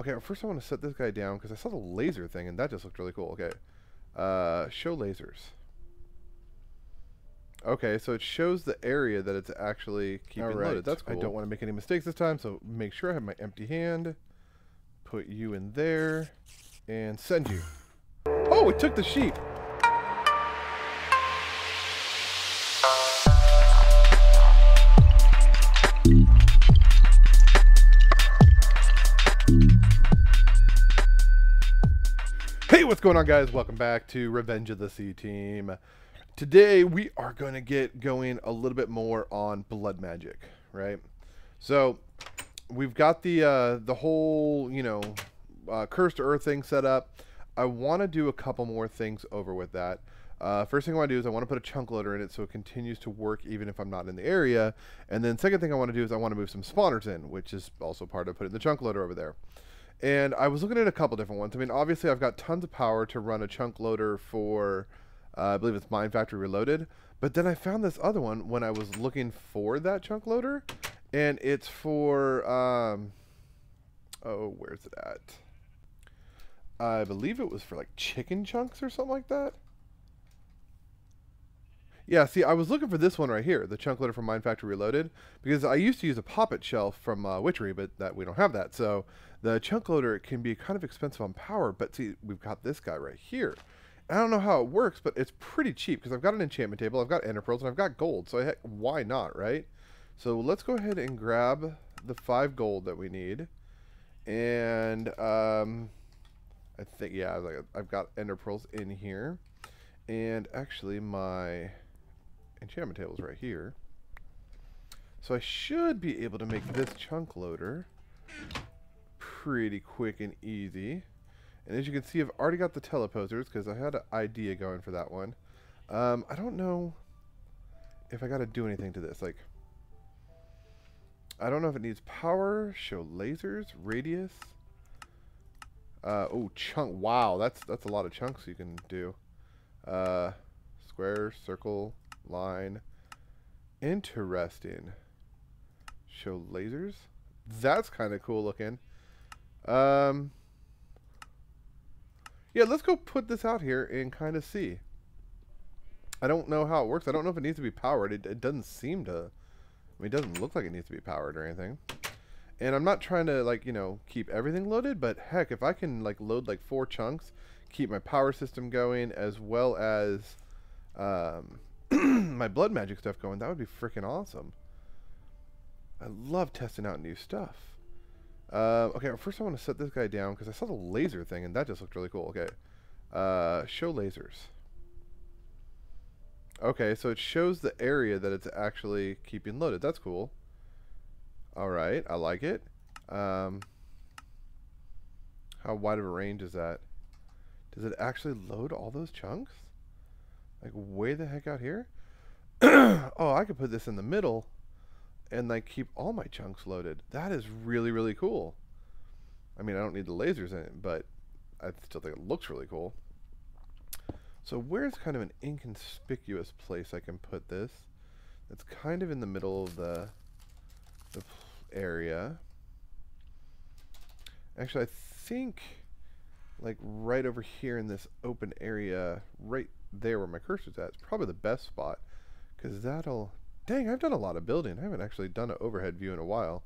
Okay, first I want to set this guy down because I saw the laser thing and that just looked really cool. Okay. Show lasers. Okay, so it shows the area that it's actually keeping loaded. That's cool. I don't want to make any mistakes this time, so make sure I have my empty hand. Put you in there. And send you. Oh, it took the sheep! Hey, what's going on, guys? Welcome back to Revenge of the Sea Team. Today we are going to get going a little bit more on blood magic, right? So we've got the whole, cursed earth thing set up. I want to do a couple more things over with that. First thing I want to do is I want to put a chunk loader in it so it continues to work even if I'm not in the area. And then second thing I want to do is I want to move some spawners in, which is also part of putting the chunk loader over there. And I was looking at a couple different ones. I mean, obviously I've got tons of power to run a chunk loader for, I believe it's Mine Factory Reloaded. But then I found this other one when I was looking for that chunk loader. And it's for, oh, where's it at? I believe it was for like chicken chunks or something like that. Yeah, see, I was looking for this one right here, the chunk loader from Mine Factory Reloaded, because I used to use a poppet shelf from Witchery, but we don't have that. So the chunk loader can be kind of expensive on power, but see, we've got this guy right here. I don't know how it works, but it's pretty cheap because I've got an enchantment table, I've got ender pearls, and I've got gold. So heck, why not, right? So let's go ahead and grab the 5 gold that we need, and I think, yeah, I've got ender pearls in here, and actually my enchantment table's right here. So I should be able to make this chunk loader pretty quick and easy. And as you can see, I've already got the teleposers because I had an idea going for that one. I don't know if I got to do anything to this. Like, I don't know if it needs power, show lasers, radius. Oh, chunk. Wow, that's a lot of chunks you can do. Square, circle, line. Interesting. Show lasers. That's kind of cool looking. Yeah, let's go put this out here and kind of see. I don't know how it works. I don't know if it needs to be powered. It doesn't seem to. I mean, it doesn't look like it needs to be powered or anything. And I'm not trying to, like, keep everything loaded, but heck, if I can, like, load, like, 4 chunks, keep my power system going, as well as my blood magic stuff going, that would be freaking awesome. I love testing out new stuff. Okay, first I want to set this guy down, because I saw the laser thing, and that just looked really cool. Okay, show lasers. Okay, so it shows the area that it's actually keeping loaded. That's cool. Alright, I like it. How wide of a range is that? Does it actually load all those chunks? Like, way the heck out here? Oh, I could put this in the middle and, like, keep all my chunks loaded. That is really, really cool. I mean, I don't need the lasers in it, but I still think it looks really cool. So where's kind of an inconspicuous place I can put this? It's kind of in the middle of the area. Actually, I think like right over here in this open area, right there where my cursor's at, is probably the best spot, because that'll... Dang, I've done a lot of building. I haven't actually done an overhead view in a while.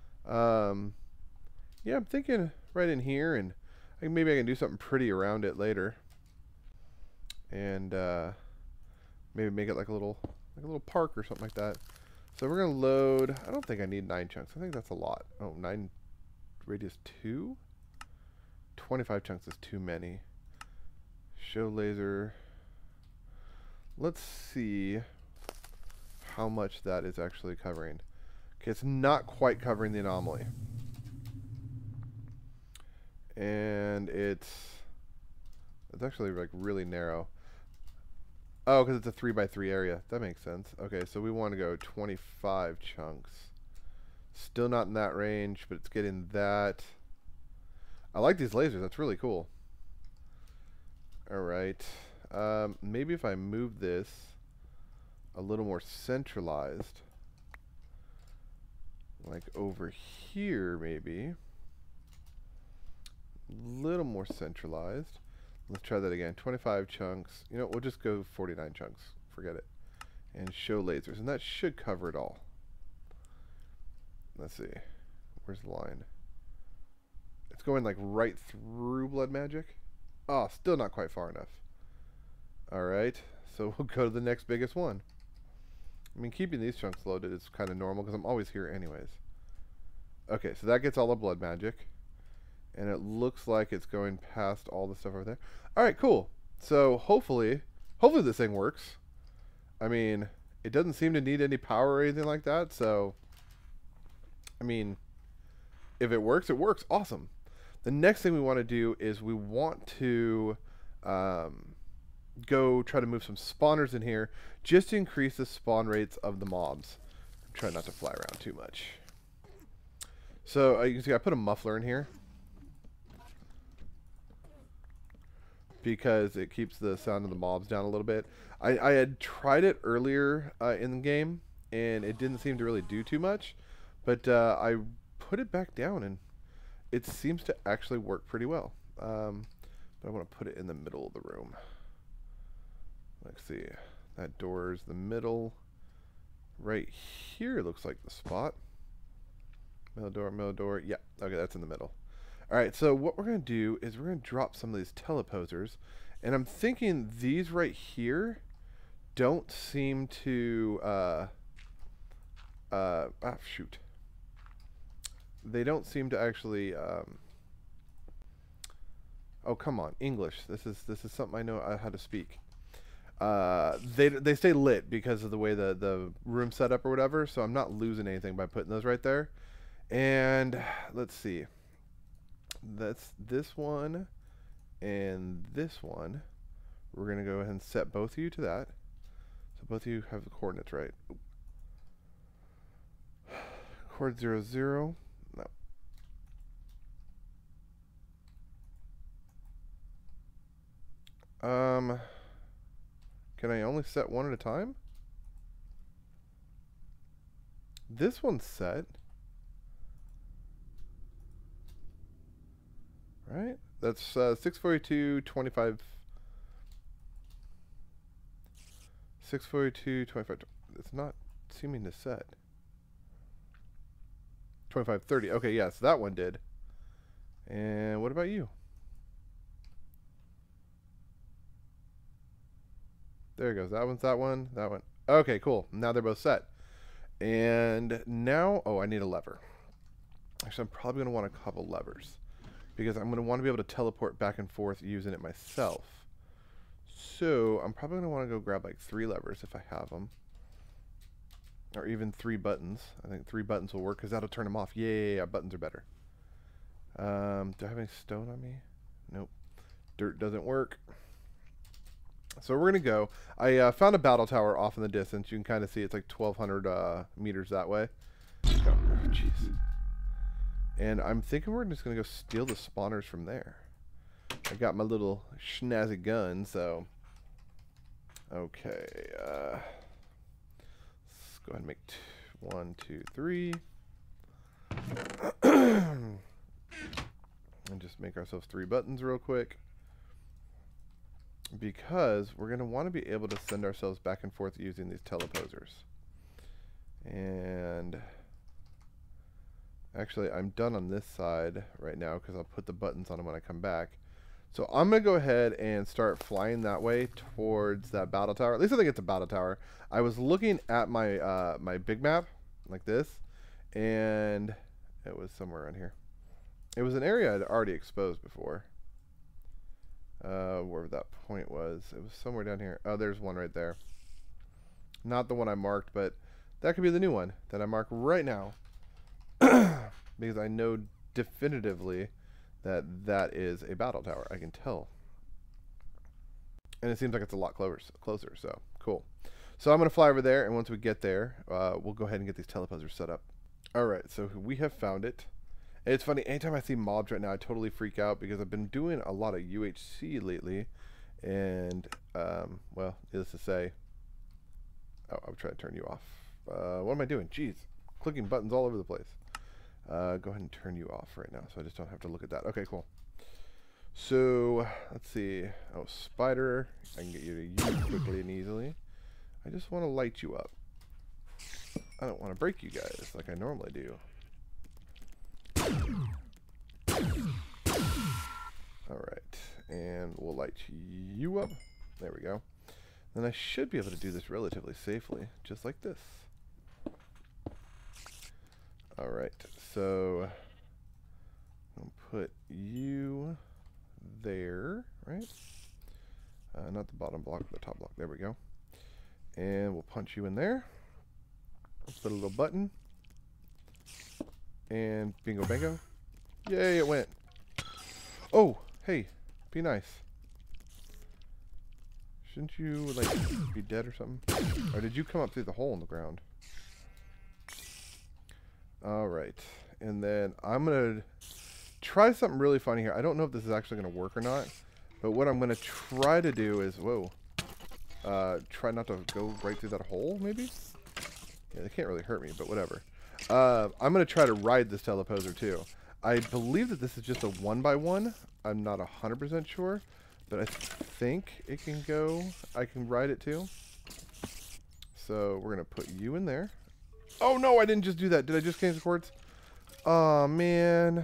Yeah, I'm thinking right in here, and maybe I can do something pretty around it later, and maybe make it like a little park or something like that. So we're going to load... I don't think I need 9 chunks. I think that's a lot. Oh, 9 radius 2? 25 chunks is too many. Show laser. Let's see how much that is actually covering. Okay, it's not quite covering the anomaly. And it's actually like really narrow. Oh, because it's a 3x3 area. That makes sense. Okay, so we want to go 25 chunks. Still not in that range, but it's getting that. I like these lasers. That's really cool. Alright. Maybe if I move this a little more centralized, like over here maybe. little more centralized. Let's try that again. 25 chunks. You know, we'll just go 49 chunks. Forget it. And show lasers. And that should cover it all. Let's see. Where's the line? It's going like right through blood magic. Oh, still not quite far enough. Alright. So we'll go to the next biggest one. I mean, keeping these chunks loaded is kind of normal because I'm always here anyways. Okay, so that gets all the blood magic. And it looks like it's going past all the stuff over there. Alright, cool. So hopefully this thing works. I mean, it doesn't seem to need any power or anything like that. So, I mean, if it works, it works. Awesome. The next thing we want to do is we want to go try to move some spawners in here just to increase the spawn rates of the mobs. Try not to fly around too much. So you can see I put a muffler in here because it keeps the sound of the mobs down a little bit. I had tried it earlier in the game and it didn't seem to really do too much, but I put it back down and it seems to actually work pretty well. But I want to put it in the middle of the room. Let's see. That door's the middle. Right here looks like the spot. Middle door. Yeah, okay, that's in the middle. Alright, so what we're going to do is we're going to drop some of these teleposers. And I'm thinking these right here don't seem to... shoot. They don't seem to actually... oh, come on. English. This is something I know how to speak. They stay lit because of the way the room's set up or whatever, so I'm not losing anything by putting those right there. And let's see. That's this one and this one. We're going to go ahead and set both of you to that. So both of you have the coordinates right. Coord 0, 0. No. Can I only set one at a time? This one's set. Right? That's 642, 25. 642, 25. It's not seeming to set. 25, 30. Okay, yes, that one did. And what about you? There it goes. That one's that one. That one. Okay, cool. Now they're both set. And now, oh, I need a lever. Actually, I'm probably going to want a couple levers, because I'm going to want to be able to teleport back and forth using it myself. So I'm probably going to want to go grab like 3 levers if I have them. Or even 3 buttons. I think 3 buttons will work because that'll turn them off. Yeah, buttons are better. Do I have any stone on me? Nope. Dirt doesn't work. So we're going to go. I found a battle tower off in the distance. You can kind of see it's like 1,200 meters that way. Oh, jeez. And I'm thinking we're just going to go steal the spawners from there. I got my little schnazzy gun, so... Okay, let's go ahead and make 1, 2, 3. And just make ourselves 3 buttons real quick. Because we're going to want to be able to send ourselves back and forth using these teleposers. And... actually, I'm done on this side right now because I'll put the buttons on them when I come back. So I'm going to go ahead and start flying that way towards that battle tower. At least I think it's a battle tower. I was looking at my my big map like this, and it was somewhere around here. It was an area I'd already exposed before. Where that point was. It was somewhere down here. Oh, there's one right there. Not the one I marked, but that could be the new one that I mark right now. Because I know definitively that that is a battle tower. I can tell. And it seems like it's a lot closer, so cool. So I'm going to fly over there, and once we get there, we'll go ahead and get these teleposers set up. Alright, so we have found it. And it's funny, anytime I see mobs right now, I totally freak out because I've been doing a lot of UHC lately. And, well, needless to say... Oh, I'm trying to turn you off. What am I doing? Jeez. Clicking buttons all over the place. Go ahead and turn you off right now so I just don't have to look at that. Okay, cool. So, let's see. Oh, spider. I can get you to use quickly and easily. I just want to light you up. I don't want to break you guys like I normally do. Alright, and we'll light you up. There we go. Then I should be able to do this relatively safely, just like this. Alright, so I'll put you there, right? Not the bottom block, the top block. There we go. And we'll punch you in there. Let's put a little button. And bingo bango. Yay, it went. Oh, hey, be nice. Shouldn't you, like, be dead or something? Or did you come up through the hole in the ground? Alright. And then I'm going to try something really funny here. I don't know if this is actually going to work or not. But what I'm going to try to do is, whoa. Try not to go right through that hole, maybe? Yeah, they can't really hurt me, but whatever. I'm going to try to ride this teleposer too. I believe that this is just a 1x1. I'm not 100% sure, but I think it can go. I can ride it too. So we're going to put you in there. Oh no, I didn't just do that. Did I just change the chords? Oh man.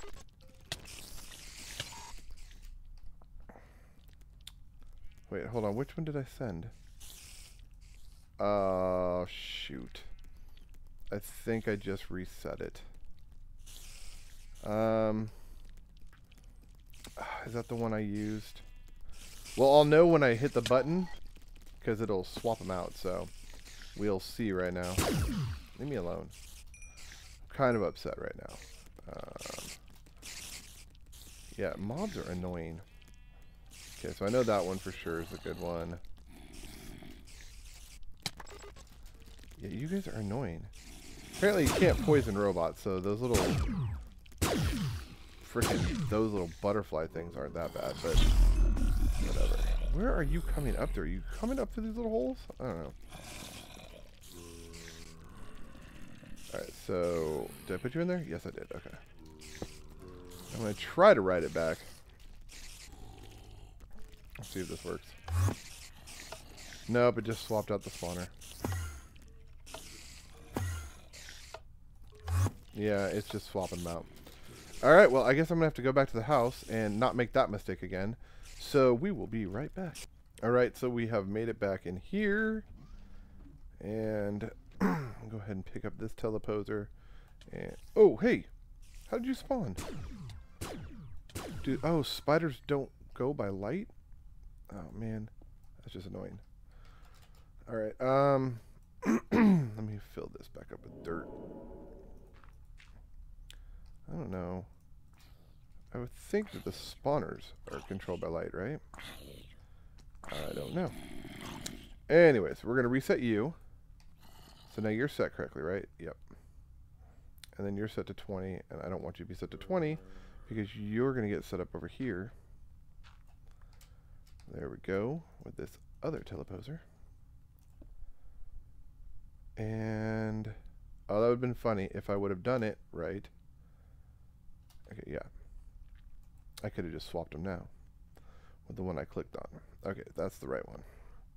Wait, hold on. Which one did I send? Oh, shoot. I think I just reset it. Is that the one I used? Well, I'll know when I hit the button, because it'll swap them out, so we'll see right now. Leave me alone. I'm kind of upset right now. Yeah, mobs are annoying. Okay, so I know that one for sure is a good one. Yeah, you guys are annoying. Apparently you can't poison robots, so those little those little butterfly things aren't that bad, but whatever. Where are you coming up there? Are you coming up through these little holes? I don't know. Alright, so did I put you in there? Yes, I did. Okay. I'm going to try to ride it back. Let's see if this works. Nope, it just swapped out the spawner. Yeah, it's just swapping them out. Alright, well, I guess I'm going to have to go back to the house and not make that mistake again. So we will be right back. Alright, so we have made it back in here. And I'll go ahead and pick up this teleposer. And oh, hey! How did you spawn? Dude, oh, spiders don't go by light? Oh, man. That's just annoying. Alright, let me fill this back up with dirt. I don't know. I would think that the spawners are controlled by light, right? I don't know. Anyways, we're going to reset you. So now you're set correctly, right? Yep. And then you're set to 20, and I don't want you to be set to 20 because you're going to get set up over here. There we go with this other teleposer. And oh, that would have been funny if I would have done it right. Okay, yeah. I could have just swapped them now with the one I clicked on. Okay, that's the right one.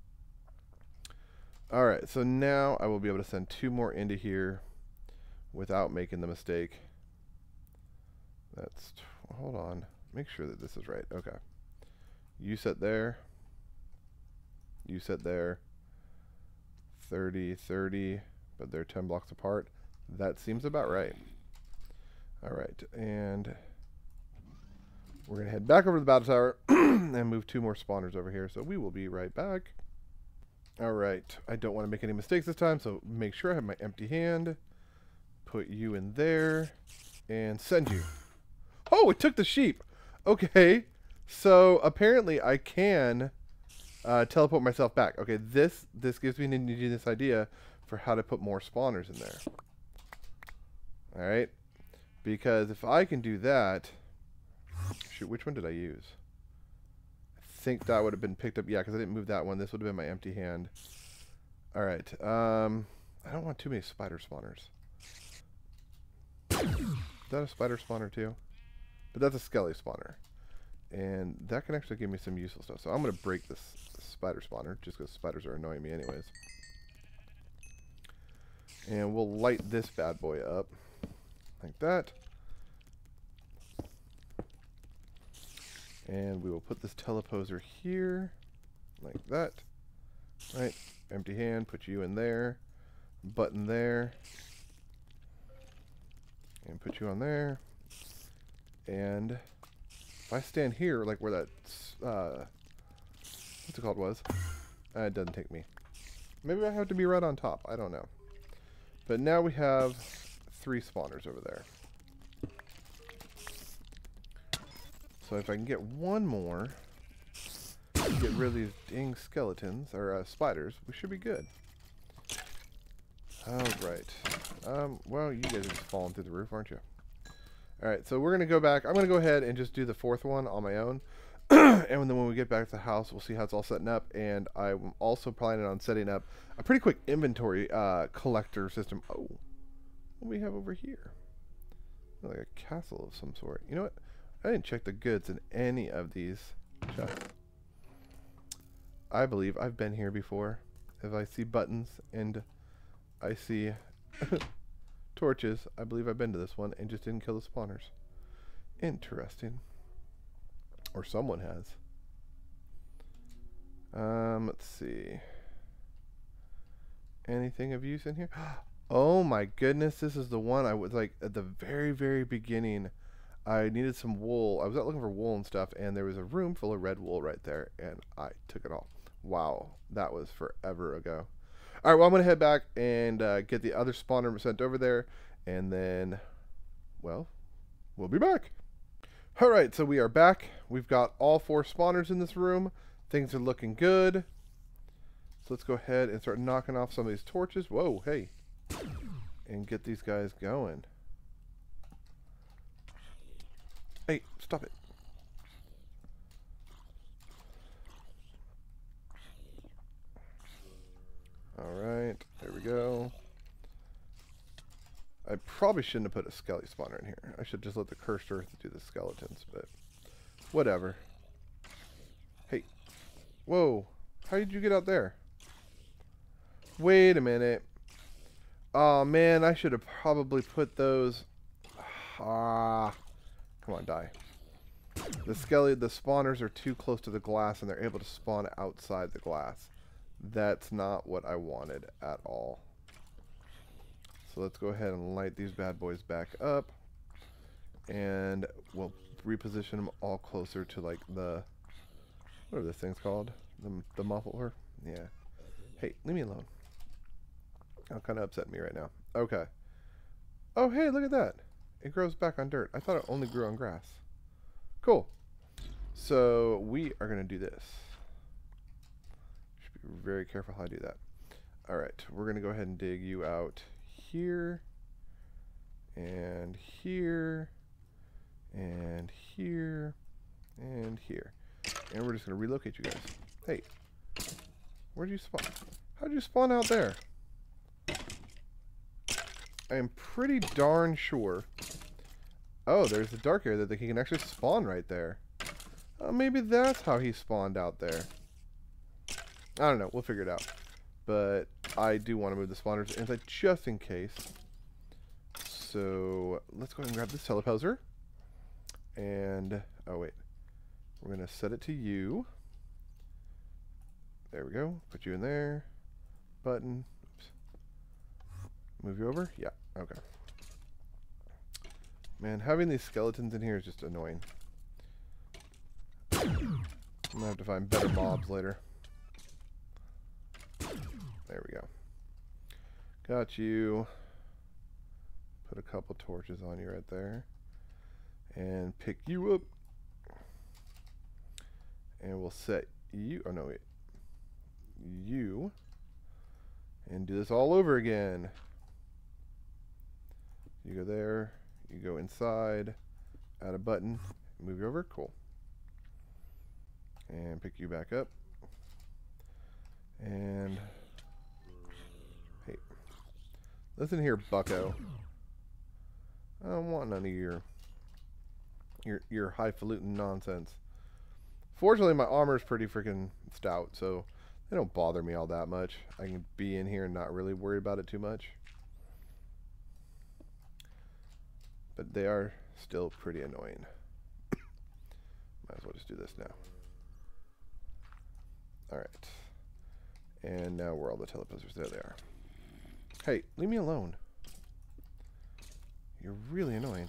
Alright, so now I will be able to send 2 more into here without making the mistake. That's, hold on. Make sure that this is right. Okay. You set there. You set there. 30, 30, but they're 10 blocks apart. That seems about right. Alright, and we're going to head back over to the battle tower and move 2 more spawners over here. So we will be right back. Alright, I don't want to make any mistakes this time, so make sure I have my empty hand. Put you in there and send you. Oh, it took the sheep. Okay, so apparently I can teleport myself back. Okay, this gives me an ingenious idea for how to put more spawners in there. Alright, because if I can do that... Shoot, which one did I use? I think that would have been picked up. Yeah, because I didn't move that one. This would have been my empty hand. Alright. I don't want too many spider spawners. Is that a spider spawner too? But that's a skelly spawner. And that can actually give me some useful stuff. So I'm going to break this spider spawner, just because spiders are annoying me anyways. And we'll light this bad boy up, like that. And we will put this teleposer here, like that. Right, empty hand, put you in there. Button there. And put you on there. And if I stand here, like where that, what's it called was, it doesn't take me. Maybe I have to be right on top, I don't know. But now we have 3 spawners over there. So if I can get one more, get rid of these dang skeletons, or spiders, we should be good. Alright. Well, you guys are just falling through the roof, aren't you? Alright, so we're going to go back. I'm going to go ahead and just do the 4th one on my own. And then when we get back to the house, we'll see how it's all setting up. And I'm also planning on setting up a pretty quick inventory collector system. Oh, what do we have over here? Like a castle of some sort. You know what? I didn't check the goods in any of these chests. I believe I've been here before. If I see buttons and I see torches, I believe I've been to this one and just didn't kill the spawners. Interesting. Or someone has. Let's see. Anything of use in here? Oh my goodness, this is the one I was like at the very, very beginning. I needed some wool. I was out looking for wool and stuff, and there was a room full of red wool right there, and I took it all. Wow, that was forever ago. All right, well, I'm going to head back and get the other spawner sent over there, and then, well, we'll be back. All right, so we are back. We've got all 4 spawners in this room. Things are looking good. So let's go ahead and start knocking off some of these torches. Whoa, hey. And get these guys going. Hey, stop it. Alright, there we go. I probably shouldn't have put a skelly spawner in here. I should just let the cursed earth do the skeletons, but whatever. Hey. Whoa. How did you get out there? Wait a minute. Oh man, I should have probably put those. Come on, die. The spawners are too close to the glass and they're able to spawn outside the glass. That's not what I wanted at all. So let's go ahead and light these bad boys back up. And we'll reposition them all closer to like the, what are this things called? The muffler? Yeah. Hey, leave me alone. That'll kind of upset me right now. Okay. Oh, hey, look at that. It grows back on dirt. I thought it only grew on grass. Cool. So we are going to do this. Should be very careful how I do that. All right. We're going to go ahead and dig you out here. And here. And here. And here. And we're just going to relocate you guys. Hey. Where'd you spawn? How'd you spawn out there? I am pretty darn sure. Oh, there's the dark area that he can actually spawn right there. Maybe that's how he spawned out there. I don't know. We'll figure it out. But I do want to move the spawners inside just in case. So let's go ahead and grab this teleposer. And, oh wait. We're going to set it to you. There we go. Put you in there. Button. Oops. Move you over? Yeah. Okay. Man, having these skeletons in here is just annoying. I'm gonna have to find better mobs later. There we go. Got you. Put a couple torches on you right there. And pick you up. And we'll set you, oh no wait. You. And do this all over again. You go there, you go inside, add a button, move you over, cool. And pick you back up. And, hey, listen here, bucko. I don't want none of your highfalutin nonsense. Fortunately, my armor is pretty freaking stout, so they don't bother me all that much. I can be in here and not really worry about it too much. But they are still pretty annoying. Might as well just do this now. Alright. And now where are all the teleporters? There they are. Hey, leave me alone. You're really annoying.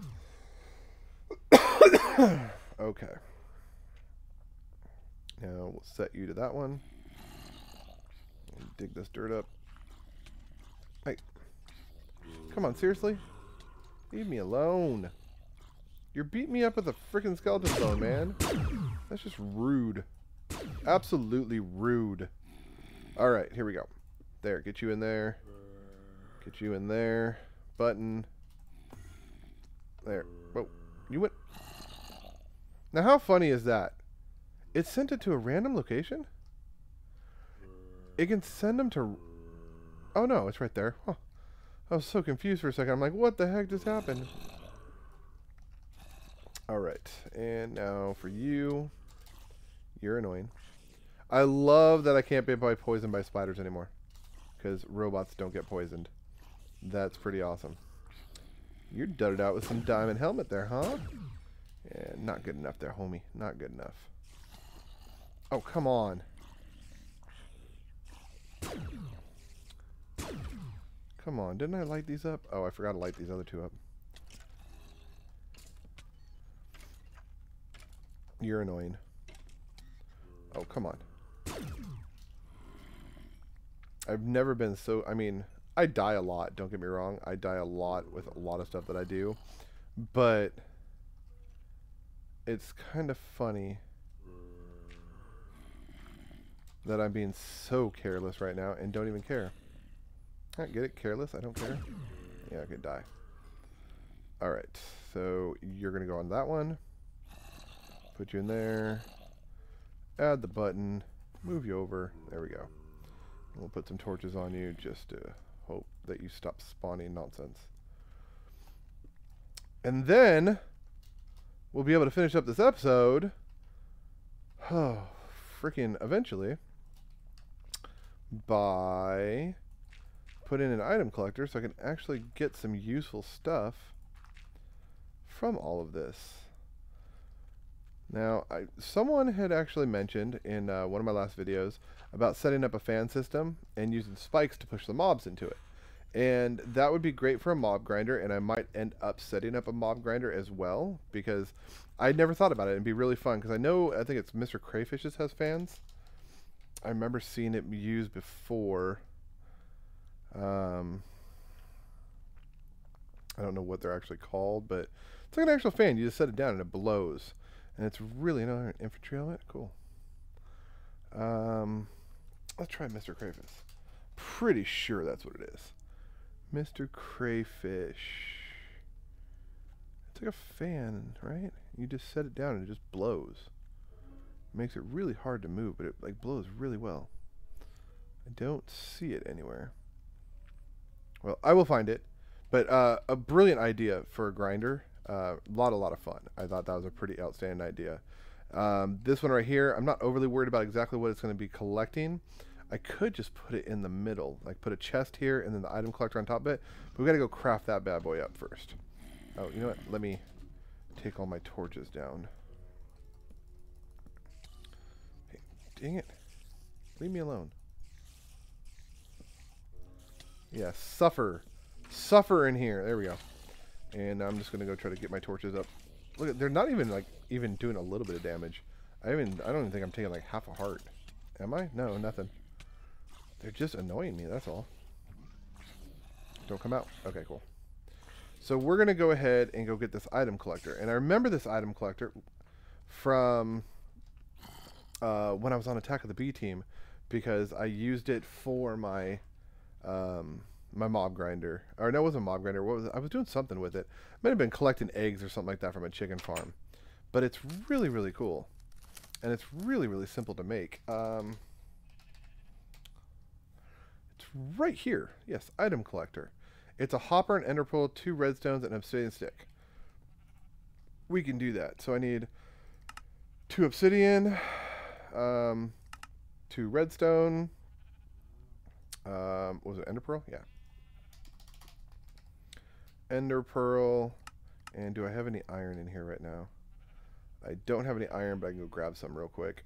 Okay. Now we'll set you to that one. And dig this dirt up. Hey. Come on, seriously? Leave me alone. You're beating me up with a freaking skeleton bone, man. That's just rude. Absolutely rude. Alright, here we go. There, get you in there. Get you in there. Button. There. Whoa. You went... Now, how funny is that? It sent it to a random location? It can send them to... Oh, no, it's right there. Huh. I was so confused for a second. I'm like, what the heck just happened? Alright. And now for you. You're annoying. I love that I can't be poisoned by spiders anymore. Because robots don't get poisoned. That's pretty awesome. You're dudded out with some diamond helmet there, huh? Yeah, not good enough there, homie. Not good enough. Oh, come on. Come on. Didn't I light these up? Oh, I forgot to light these other two up. You're annoying. Oh, come on. I've never been so... I mean, I die a lot. Don't get me wrong. I die a lot with a lot of stuff that I do. But... it's kind of funny that I'm being so careless right now and don't even care. I get it? Careless? I don't care? Yeah, I could die. Alright, so you're going to go on that one. Put you in there. Add the button. Move you over. There we go. And we'll put some torches on you just to hope that you stop spawning nonsense. And then... we'll be able to finish up this episode. Oh, freaking eventually. By putting in an item collector so I can actually get some useful stuff from all of this. Now, someone had actually mentioned in one of my last videos about setting up a fan system and using spikes to push the mobs into it. And that would be great for a mob grinder, and I might end up setting up a mob grinder as well, because I'd never thought about it. It'd be really fun, because I think it's Mr. Crayfish's has fans. I remember seeing it used before. I don't know what they're actually called, but it's like an actual fan. You just set it down and it blows. And it's really another infantry element. Cool. Let's try Mr. Crayfish. Pretty sure that's what it is. Mr. Crayfish. It's like a fan, right? You just set it down and it just blows. It makes it really hard to move, but it like blows really well. I don't see it anywhere. Well, I will find it. But a brilliant idea for a grinder. A lot of fun. I thought that was a pretty outstanding idea. This one right here, I'm not overly worried about exactly what it's going to be collecting. I could just put it in the middle, like put a chest here and then the item collector on top of it. But we got to go craft that bad boy up first. Oh, you know what? Let me take all my torches down. Hey, dang it. Leave me alone. Yeah, suffer. Suffer in here. There we go. And I'm just going to go try to get my torches up. Look, they're not even like doing a little bit of damage. I don't even think I'm taking like half a heart. Am I? No, nothing. They're just annoying me, that's all. Don't come out. Okay, cool. So we're going to go ahead and go get this item collector. And I remember this item collector from when I was on Attack of the Bee Team, because I used it for my my mob grinder. Or no, it wasn't a mob grinder. What was it? I was doing something with it. Might have been collecting eggs or something like that from a chicken farm. But it's really, really cool. And it's really, really simple to make. It's right here. Yes, item collector. It's a hopper, an ender pearl, 2 redstones, and an obsidian stick. We can do that. So I need 2 obsidian, 2 redstone. Was it ender pearl? Yeah. Ender pearl. And do I have any iron in here right now? I don't have any iron, but I can go grab some real quick.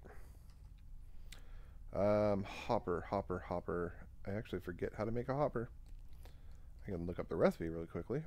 Hopper. I actually forget how to make a hopper. I can look up the recipe really quickly.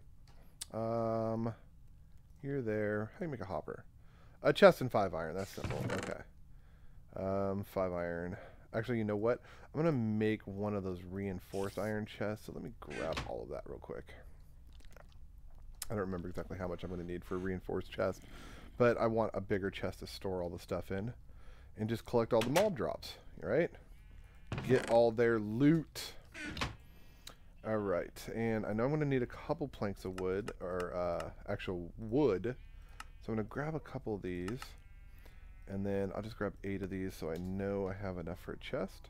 Here, there. How do you make a hopper? A chest and 5 iron. That's simple. Okay. 5 iron. Actually, you know what? I'm going to make one of those reinforced iron chests. So let me grab all of that real quick. I don't remember exactly how much I'm going to need for a reinforced chest. But I want a bigger chest to store all the stuff in. And just collect all the mob drops. Right? Get all their loot. Alright. And I know I'm going to need a couple planks of wood. Or actual wood. So I'm going to grab a couple of these. And then I'll just grab 8 of these so I know I have enough for a chest.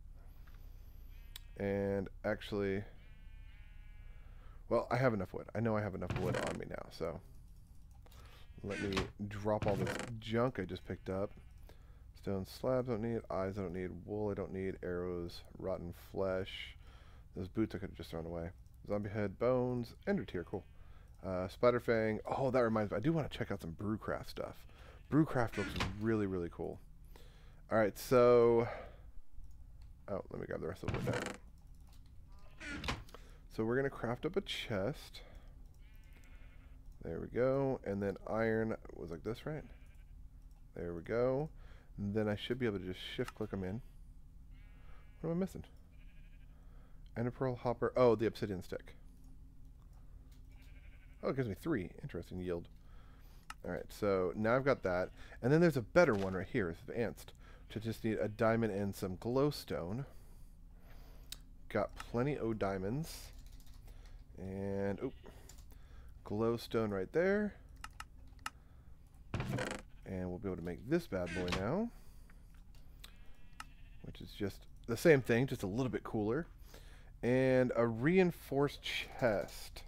And actually, well, I have enough wood. I know I have enough wood on me now, so let me drop all this junk I just picked up. Stone slabs I don't need, eyes I don't need, wool I don't need, arrows, rotten flesh. Those boots I could have just thrown away. Zombie head, bones, ender tear, cool. Spider fang. Oh, that reminds me. I do want to check out some Brewcraft stuff. Brewcraft looks really, really cool. Alright, so... Oh, let me grab the rest of the wood now. So we're going to craft up a chest. There we go. And then iron was like this, right? There we go. And then I should be able to just shift-click them in. What am I missing? Ender pearl, hopper. Oh, the obsidian stick. Oh, it gives me 3. Interesting yield. Alright, so now I've got that. And then there's a better one right here. It's advanced. Which I just need a diamond and some glowstone. Got plenty of diamonds. And, oh, glowstone right there. And we'll be able to make this bad boy now. Which is just the same thing, just a little bit cooler. And a reinforced chest.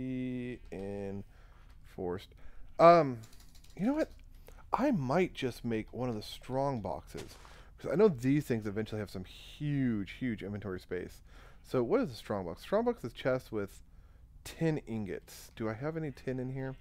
Reinforced. You know what? I might just make one of the strong boxes. Because I know these things eventually have some huge, huge inventory space. So what is a strong box? Strong box is chest with 10 ingots. Do I have any tin in here?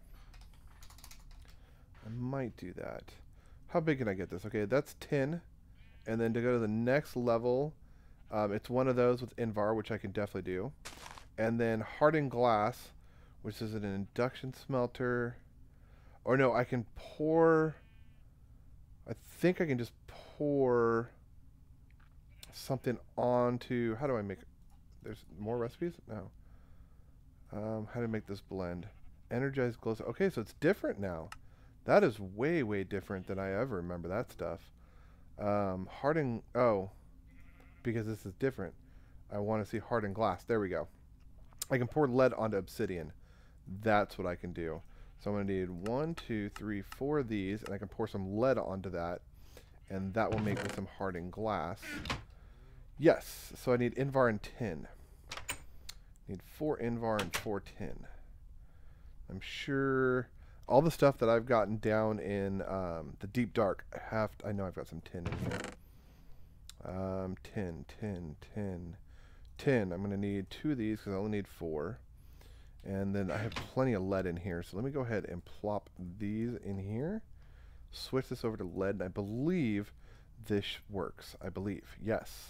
I might do that. How big can I get this? Okay, that's 10. And then to go to the next level, it's one of those with Invar, which I can definitely do. And then hardened glass, which is an induction smelter. Or no, I can pour... I think I can just pour something onto... How do I make... There's more recipes? No. How to make this blend. Energized glow... Okay, so it's different now. That is way, way different than I ever remember that stuff. Hardened... Oh. Because this is different. I want to see hardened glass. There we go. I can pour lead onto obsidian. That's what I can do. So I'm going to need 1, 2, 3, 4 of these, and I can pour some lead onto that, and that will make me some hardened glass. Yes, so I need Invar and tin. Need 4 Invar and 4 tin. I'm sure all the stuff that I've gotten down in the deep dark, I know I've got some tin in here. Tin. I'm going to need 2 of these because I only need 4. And then I have plenty of lead in here. So let me go ahead and plop these in here. Switch this over to lead. And I believe this works. I believe. Yes.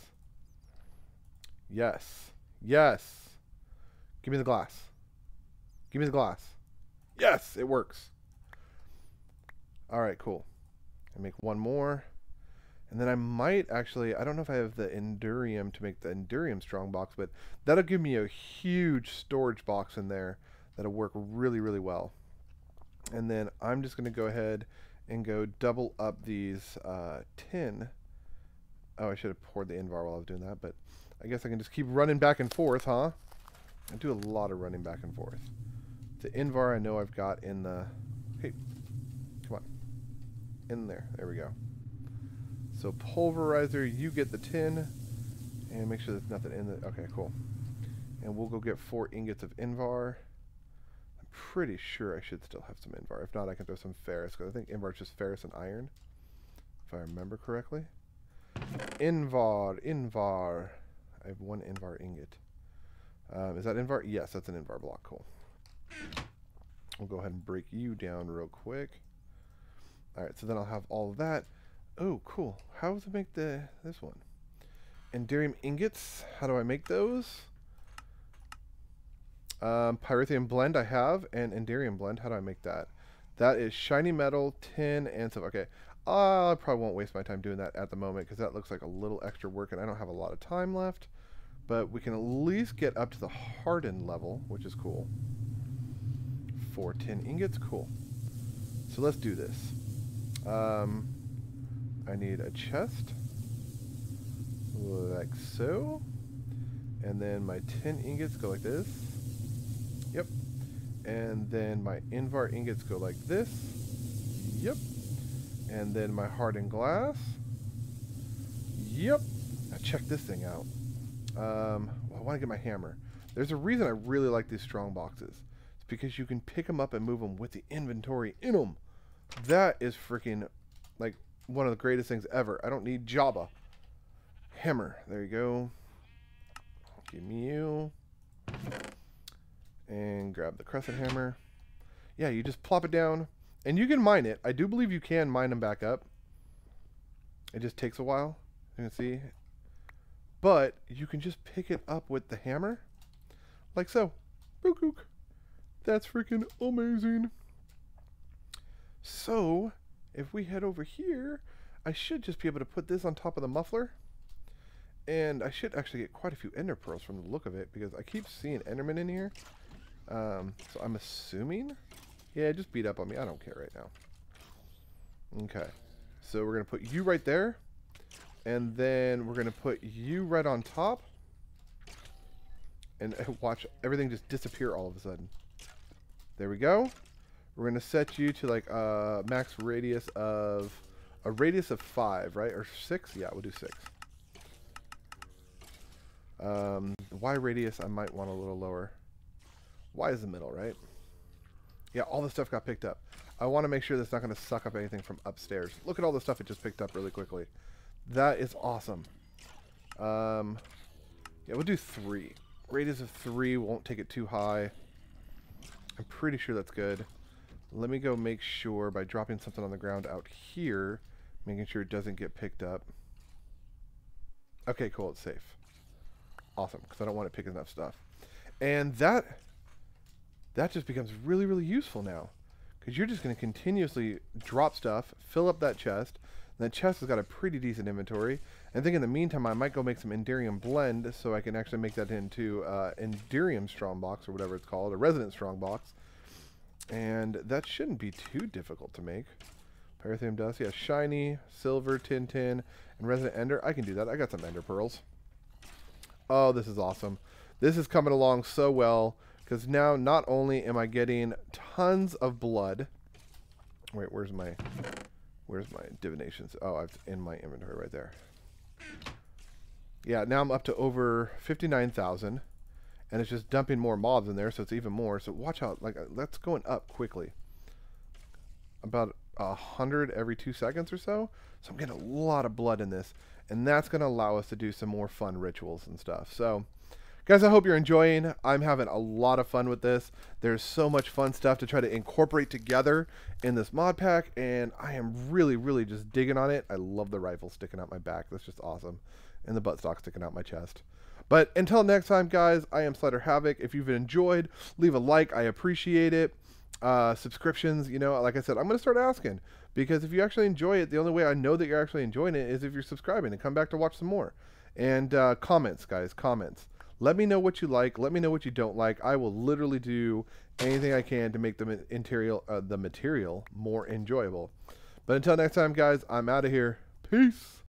Yes. Yes. Give me the glass. Give me the glass. Yes, it works. Alright, cool. I make one more. And then I might actually, I don't know if I have the Endurium to make the Endurium strong box, but that'll give me a huge storage box in there that'll work really, really well. And then I'm just going to go ahead and go double up these tin. Oh, I should have poured the Invar while I was doing that, but I guess I can just keep running back and forth, huh? I do a lot of running back and forth. The Invar I know I've got in the... Hey, come on. In there. There we go. So pulverizer, you get the tin, and make sure there's nothing in it. Okay, cool. And we'll go get 4 ingots of Invar. I'm pretty sure I should still have some Invar. If not, I can throw some ferrous, because I think Invar is just ferrous and iron, if I remember correctly. Invar. I have one Invar ingot. Is that Invar? Yes, that's an Invar block. Cool. We'll go ahead and break you down real quick. Alright, so then I'll have all of that. Oh, cool. How does it make this one? Enderium ingots. How do I make those? Pyrithium blend I have, and Enderium blend. How do I make that? That is shiny metal, tin, and stuff. Okay. I probably won't waste my time doing that at the moment because that looks like a little extra work and I don't have a lot of time left. But we can at least get up to the hardened level, which is cool. 4 tin ingots. Cool. So let's do this. I need a chest. Like so. And then my tin ingots go like this. Yep. And then my Invar ingots go like this. Yep. And then my hardened glass. Yep. Now check this thing out. Well, I want to get my hammer. There's a reason I really like these strong boxes. It's because you can pick them up and move them with the inventory in them. That is freaking like one of the greatest things ever. I don't need Jabba. Hammer. There you go. Give me you. And grab the crescent hammer. Yeah, you just plop it down. And you can mine it. I do believe you can mine them back up. It just takes a while. You can see. But you can just pick it up with the hammer. Like so. Book. That's freaking amazing. So, if we head over here, I should just be able to put this on top of the muffler. And I should actually get quite a few ender pearls from the look of it, because I keep seeing enderman in here. So I'm assuming... Yeah, just beat up on me. I don't care right now. Okay. So we're going to put you right there. And then we're going to put you right on top. And watch everything just disappear all of a sudden. There we go. We're going to set you to like a max radius of... A radius of 5, right? Or 6? Yeah, we'll do 6. Y radius I might want a little lower. Y is the middle, right? Yeah, all the stuff got picked up. I want to make sure that's not going to suck up anything from upstairs. Look at all the stuff it just picked up really quickly. That is awesome. Yeah, we'll do 3. Radius of 3 won't take it too high. I'm pretty sure that's good. Let me go make sure by dropping something on the ground out here, making sure it doesn't get picked up. Okay, cool, it's safe. Awesome, because I don't want it picking up stuff. And that just becomes really, really useful now. Because you're just going to continuously drop stuff, fill up that chest. And that chest has got a pretty decent inventory. And I think in the meantime, I might go make some Enderium blend so I can actually make that into Enderium strongbox or whatever it's called, a Resonant strongbox. And that shouldn't be too difficult to make. Pyrithium dust, yeah, shiny, silver, tin, and Resonant ender. I can do that. I got some ender pearls. Oh, this is awesome. This is coming along so well. Because now, not only am I getting tons of blood. Wait, where's my divinations? Oh, I've in my inventory right there. Yeah, now I'm up to over 59,000. And it's just dumping more mobs in there, so it's even more. So watch out. Like, that's going up quickly. About 100 every 2 seconds or so. So I'm getting a lot of blood in this. And that's going to allow us to do some more fun rituals and stuff. So... guys, I hope you're enjoying. I'm having a lot of fun with this. There's so much fun stuff to try to incorporate together in this mod pack, and I am really, really just digging on it. I love the rifle sticking out my back. That's just awesome. And the buttstock sticking out my chest. But until next time, guys, I am Slider Havoc. If you've enjoyed, leave a like. I appreciate it. Subscriptions, you know, like I said, I'm going to start asking. Because if you actually enjoy it, the only way I know that you're actually enjoying it is if you're subscribing and come back to watch some more. And comments, guys, comments. Let me know what you like. Let me know what you don't like. I will literally do anything I can to make the material more enjoyable. But until next time, guys, I'm out of here. Peace.